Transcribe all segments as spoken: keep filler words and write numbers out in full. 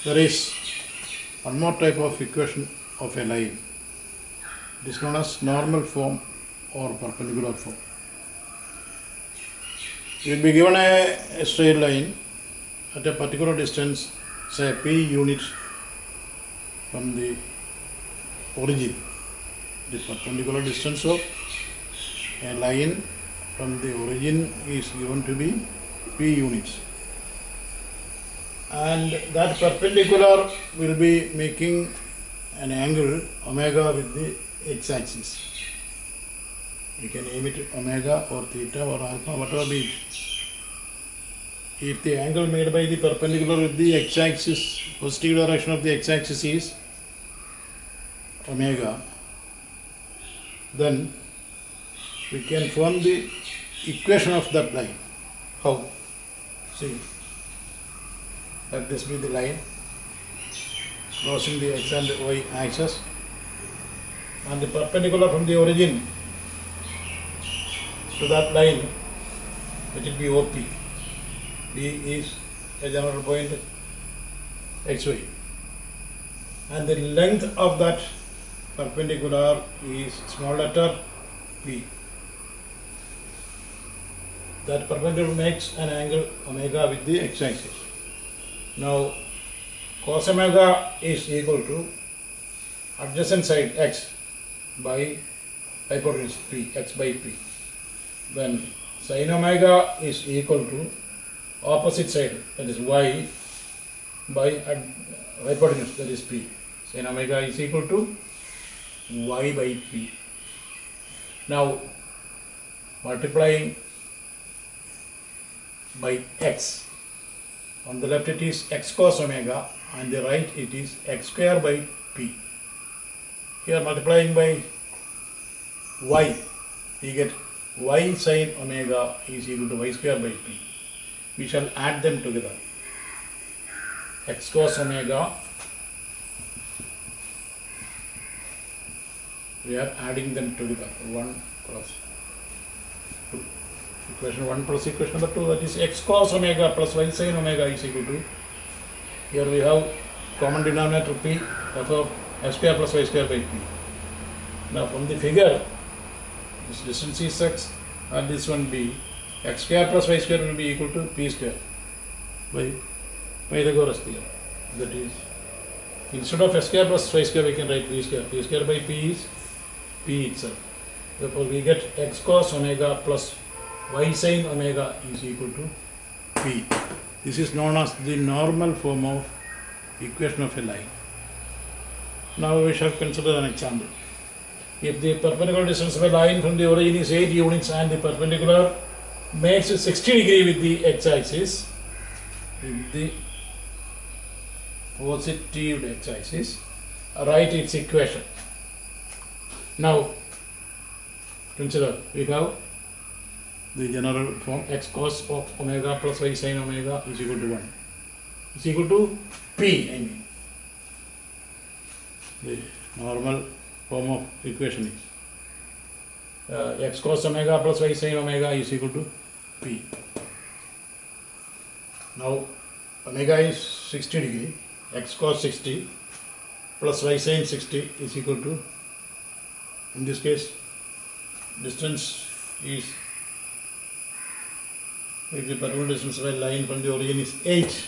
there is one more type of equation of a line. It is known as normal form or perpendicular form. You will be given a, a straight line at a particular distance, say p units from the origin. The perpendicular distance of a line from the origin is given to be p units, and that perpendicular will be making an angle omega with the x-axis. You can name it omega or theta or alpha, whatever be it. If the angle made by the perpendicular with the x-axis, positive direction of the x-axis is omega, then we can form the equation of that line. How? See, let this be the line crossing the x and y axis, and the perpendicular from the origin to that line, it will be O P. P is a general point xy, and the length of that perpendicular is small letter p. That perpendicular makes an angle omega with the x-axis. Now cos omega is equal to adjacent side x by hypotenuse p, x by p. Then sin omega is equal to opposite side, that is y, by hypotenuse, that is p. Sin omega is equal to y by p. Now multiplying by x, on the left it is x cos omega, on the right it is x square by p. Here multiplying by y, we get y sin omega is equal to y square by p. We shall add them together. X cos omega, we are adding them together, one plus two. Equation one plus equation number two, that is x cos omega plus y sin omega is equal to, here we have common denominator p, therefore x square plus y square by p. Now from the figure, this distance is x and this one b, x square plus y square will be equal to p square by Pythagoras theorem. That is, instead of x square plus y square we can write p square. P square by p is p itself. Therefore we get x cos omega plus y sin omega is equal to p. This is known as the normal form of equation of a line. Now we shall consider an example. If the perpendicular distance of a line from the origin is eight units and the perpendicular makes sixty degree with the x-axis, with the positive x-axis, write its equation. Now consider, we have the general form x cos of omega plus y sin omega is equal to one. Is equal to p, I mean. The normal form of equation is uh, x cos omega plus y sin omega is equal to p. Now omega is sixty degree, x cos sixty plus y sin sixty is equal to, in this case distance is, if the perpendicular distance of a line from the origin is eight,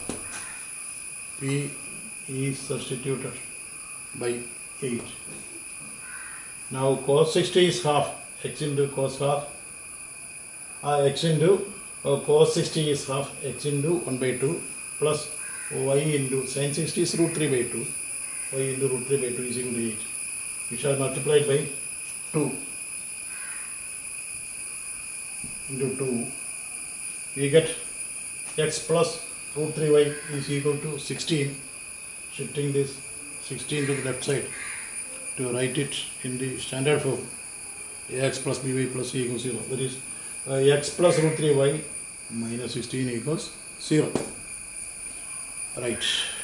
p is substituted by eight. Now cos sixty is half, x into cos half, uh, x into uh, cos sixty is half, x into one by two plus y into sin sixty is root three by two, y into root three by two is equal to eight. We shall multiply it by two into two. We get x plus root three y is equal to sixteen, shifting this sixteen to the left side to write it in the standard form, ax plus by plus c equals zero. That is, uh, x plus root three y minus sixteen equals zero. Right.